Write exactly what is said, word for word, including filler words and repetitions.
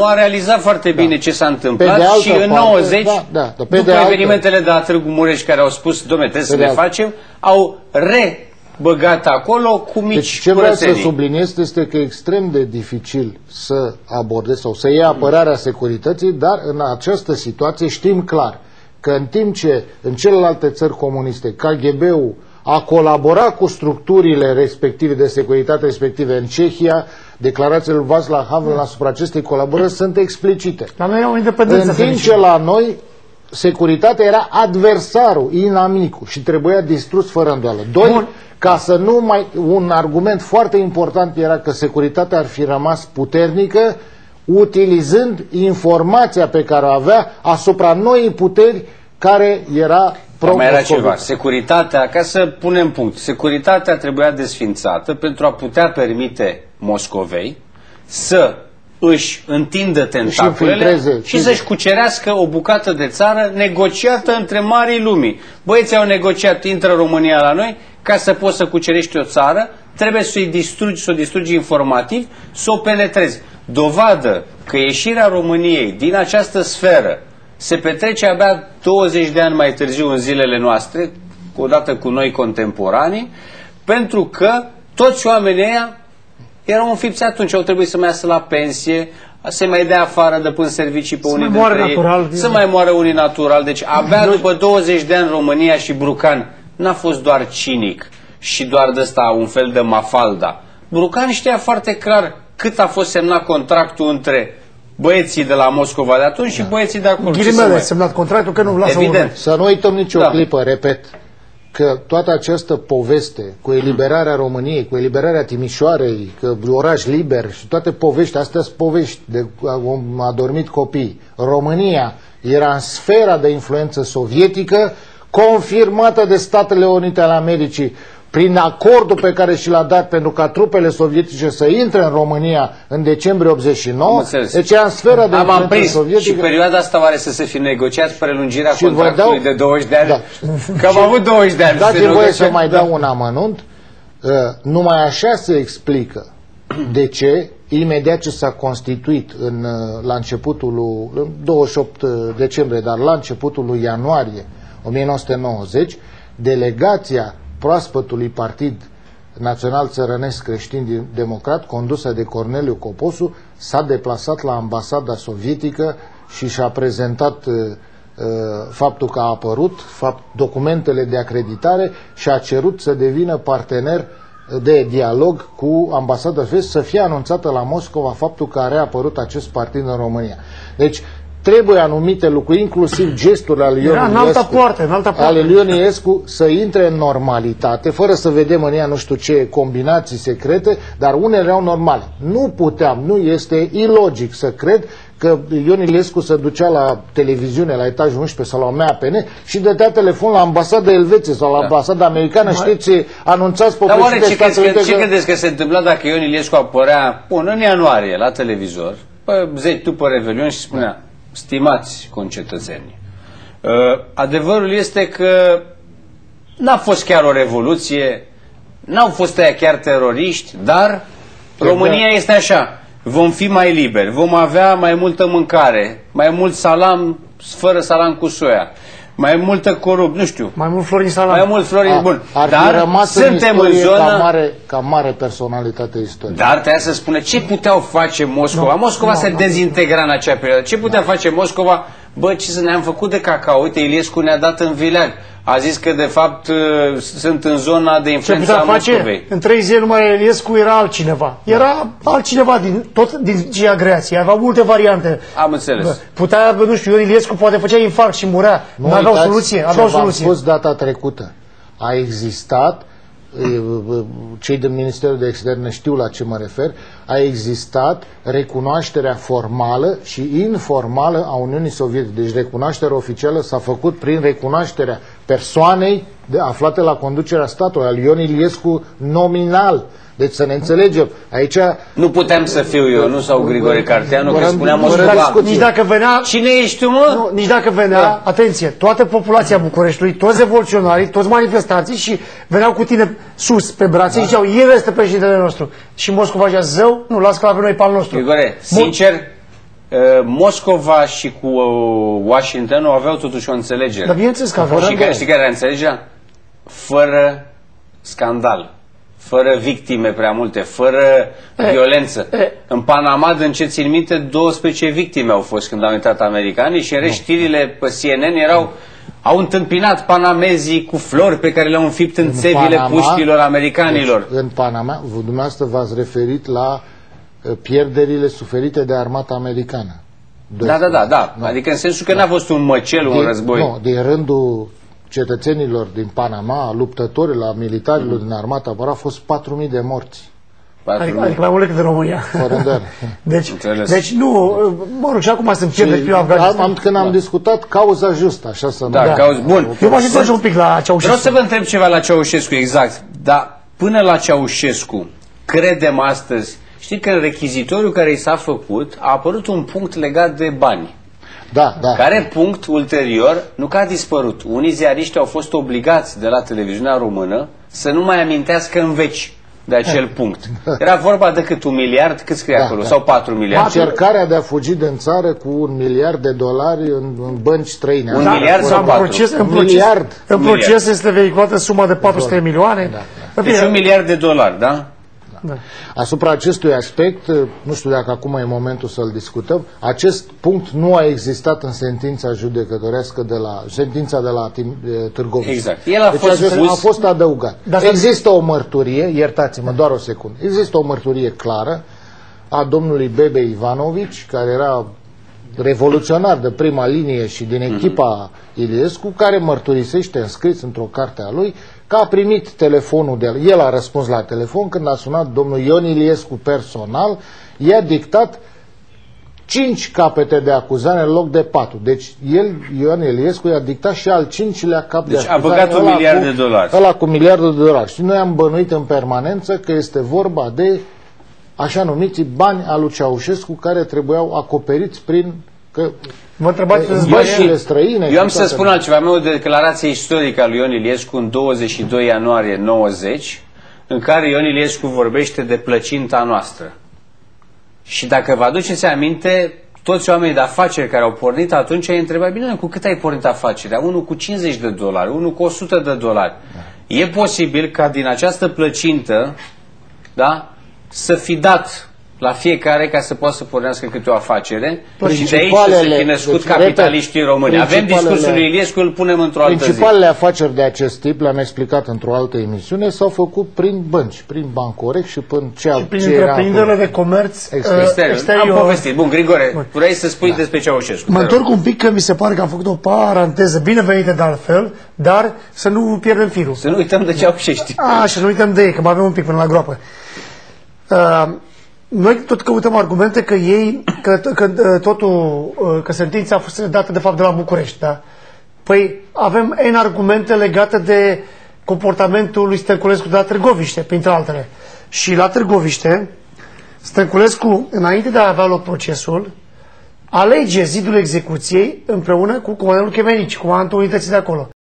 nu a realizat foarte bine da. ce s-a întâmplat și în parte, nouăzeci, da, da, da, după evenimentele de la Târgu Mureș care au spus, dom'le, trebuie să le facem, au rebăgat acolo cu mici deci, ce vreau să subliniez este că e extrem de dificil să abordezi sau să iei apărarea securității, dar în această situație știm clar că în timp ce în celelalte țări comuniste K G B-ul a colaborat cu structurile respective de securitate respective în Cehia, declarațiile lui Václav Havel asupra acestei colaborări sunt explicite. La noi au independență. În timp ce la noi securitatea era adversarul, inamicul și trebuia distrus fără îndoială. Doi, Bun. ca să nu mai... Un argument foarte important era că securitatea ar fi rămas puternică utilizând informația pe care o avea asupra noii puteri care era mai era ceva. Securitatea, ca să punem punct, securitatea trebuia desfințată pentru a putea permite Moscovei să își întindă tentaculele și să-și cucerească o bucată de țară negociată între marii lumii. Băieții au negociat, intră România la noi, ca să poți să cucerești o țară, trebuie să-i distrugi, să o distrugi informativ, să o penetrezi. Dovadă că ieșirea României din această sferă se petrece abia douăzeci de ani mai târziu în zilele noastre, odată cu noi contemporani, pentru că toți oamenii ăia erau înfipți atunci, au trebuit să mai iasă la pensie, să mai dea afară de până servicii pe unii dintre ei, natural, să mai moară unii natural. Deci abia după douăzeci de ani România și Brucan n-a fost doar cinic și doar de ăsta un fel de mafalda. Brucan știa foarte clar cât a fost semnat contractul între băieții de la Moscova de atunci da. și băieții de acolo. Ghilimele, semnat contractul că nu lasă Evident. Să nu uităm nicio da. clipă, repet, că toată această poveste cu eliberarea României, cu eliberarea Timișoarei, că oraș liber și toate povești, astea sunt povești de om a dormit copii. România era în sfera de influență sovietică, confirmată de Statele Unite ale Americii, prin acordul pe care și l-a dat pentru ca trupele sovietice să intre în România în decembrie optzeci și nouă, deci era în sfera de am prins sovietică. Și perioada asta oare să se fi negociat prelungirea și contractului dau, de douăzeci de ani? Da. Că am avut douăzeci de ani. Dați-mi voie să mai dau un amănunt. Uh, numai așa se explică de ce, imediat ce s-a constituit în, la începutul lui, douăzeci și opt decembrie, dar la începutul lui ianuarie o mie nouă sute nouăzeci, delegația proaspătului Partid Național Țărănesc Creștin Democrat, condusă de Corneliu Coposu, s-a deplasat la ambasada sovietică și și-a prezentat uh, faptul că a apărut, fapt, documentele de acreditare și a cerut să devină partener de dialog cu ambasada sovietică, să fie anunțată la Moscova faptul că a reapărut acest partid în România. Deci, trebuie anumite lucruri, inclusiv gesturile ale Ion Iliescu, ale Ion Iliescu să intre în normalitate, fără să vedem în ea nu știu ce combinații secrete, dar unele erau normale. Nu puteam, nu este ilogic să cred că Ion Iliescu se ducea la televiziune, la etajul unsprezece sau la M A P N și dădea telefon la ambasada Elveției sau la da. ambasada americană, Mai... știți, anunțați pe președinte Statele Unite. Ce credeți că se întâmpla dacă Ion Iliescu apărea, bun, în ianuarie, la televizor, pe zeci după Revelion și spunea: stimați concetățeni, uh, adevărul este că n-a fost chiar o revoluție, n-au fost aia chiar teroriști, dar România este așa, vom fi mai liberi, vom avea mai multă mâncare, mai mult salam fără salam cu soia, mai multă corup, nu știu. Mai mult Florin Salam. Mai mult Florin, bun. Ar dar rămas suntem în, în zonă... Ca mare, ca mare personalitate istorică. Dar trebuia să spune ce puteau face Moscova. No, Moscova no, se no. dezintegra în acea perioadă. Ce putea no. face Moscova? Bă, ce să ne-am făcut de cacao? Uite, Iliescu ne-a dat în vileag. A zis că, de fapt, sunt în zona de influență a Moscovei. În trei zile numai Iliescu era altcineva. Era altcineva, din, tot din Gia Greație. Avea multe variante. Am înțeles. Putea, nu știu, Ion Iliescu poate făcea infarct și murea. Nu, nu aveau soluție. Aveau soluție. V-am spus data trecută. A existat, cei din Ministerul de Externe știu la ce mă refer, a existat recunoașterea formală și informală a Uniunii Sovietice. Deci recunoașterea oficială s-a făcut prin recunoașterea persoanei de, aflate la conducerea statului, al Ion Iliescu nominal. Deci să ne înțelegem. Aici... Nu puteam să fiu eu, nu sau Grigore Carteanu, că spunea Moscova. Nici dacă venea... Cine ești tu, mă? Nu, nici dacă venea, da. atenție, toată populația Bucureștiului, toți revoluționarii, toți manifestanții și veneau cu tine sus pe brațe da. și ziceau, el este președintele nostru. Și Moscova zicea, zău, nu, las că l-avem noi pe al nostru. Grigore, sincer, Moscova și cu Washington aveau totuși o înțelegere. Dar bineînțeles că aveau. Și care, știi care era înțelegerea? Fără scandal, fără victime prea multe, fără e, violență. E. În Panama, din ce țin minte, douăsprezece victime au fost când au intrat americanii și în rest știrile pe C N N erau, au întâmpinat panamezii cu flori pe care le-au înfipt în, în țevile Panama, puștilor americanilor. Deci, în Panama, dumneavoastră v-ați referit la pierderile suferite de armata americană. Da, da, da, da. Nu. Adică în sensul că da. n-a fost un măcel, un război. Nu, din rândul cetățenilor din Panama, luptătorilor, militarilor mm. din armata apără, au fost patru mii de morți. Adică, adică mai mult decât în România. Fără deci, deci nu, mă rog, și acum sunt pierderi pe Afganistan. Când am da. discutat cauza justă, așa să Da, da. Cauza, bun. Eu m-aș întoarce un pic la Ceaușescu. Vreau să vă întreb ceva la Ceaușescu, exact. Dar până la Ceaușescu, credem astăzi, știi că în rechizitoriul care i s-a făcut a apărut un punct legat de bani. Da, da. Care punct ulterior, nu că a dispărut. Unii ziariști au fost obligați de la televiziunea română să nu mai amintească în veci de acel punct. Era vorba de cât un miliard, cât scrie da, acolo, da. sau patru miliarde. Încercarea de a fugi din țară cu un miliard de dolari în, în bănci străine. Un da, miliard sau patru? Proces, în proces, miliard. În proces miliard. Este vehiculată suma de patru sute de milioane. Da, da. Deci un miliard de dolari, da? Da. Asupra acestui aspect, nu știu dacă acum e momentul să-l discutăm, acest punct nu a existat în sentința judecătorească de la sentința de la Târgoviște. Exact. El a, deci fost, a fost adăugat. Dar există o mărturie, iertați-mă doar o secundă, există o mărturie clară a domnului Bebe Ivanovici, care era revoluționar de prima linie și din echipa mm-hmm. Iliescu, care mărturisește înscris într-o carte a lui că a primit telefonul de el. El a răspuns la telefon când a sunat domnul Ion Iliescu personal, i-a dictat cinci capete de acuzare în loc de patru. Deci el, Ion Iliescu, i-a dictat și al cincilea cap deci de acuzare. Deci a băgat un miliard cu, de dolari. Ăla cu miliardul de dolari. Și noi am bănuit în permanență că este vorba de așa numiți bani al lui Ceaușescu care trebuiau acoperiți prin... Că mă întrebați băncile străine. Eu am să spun altceva. Am o declarație istorică a lui Ion Iliescu în douăzeci și doi ianuarie nouăzeci, în care Ion Iliescu vorbește de plăcinta noastră. Și dacă vă aduceți aminte, toți oamenii de afaceri care au pornit atunci ai întrebat, bine, cu cât ai pornit afacerea? Unul cu cincizeci de dolari, unul cu o sută de dolari. Da. E posibil ca din această plăcintă, da, să fi dat la fiecare ca să poată să pornească câte o afacere și de aici să se fi născut deci, capitaliștii în România. Avem discursul lui Iliescu, îl punem într-o altă zi. Principalele afaceri de acest tip, le-am explicat într-o altă emisiune, s-au făcut prin bănci, prin Bancorec și prin ce, și prin întreprinderile de comerț exterior. Am povestit. Bun, Grigore, Bun. vrei să spui da. despre Ceaușescu. Mă întorc un pic că mi se pare că am făcut o paranteză binevenită de altfel, dar să nu pierdem firul. Să nu uităm de Ceaușescu. A, și să nu uităm de ei, că mai avem un pic până la groapă. Uh, Noi tot căutăm argumente că ei, că, că totul, că sentința a fost dată de fapt de la București, da? Păi avem N argumente legate de comportamentul lui Stănculescu de la Târgoviște, printre altele. Și la Târgoviște, Stănculescu, înainte de a avea loc procesul, alege zidul execuției împreună cu comandantul Chemenici, comandantul unității de acolo.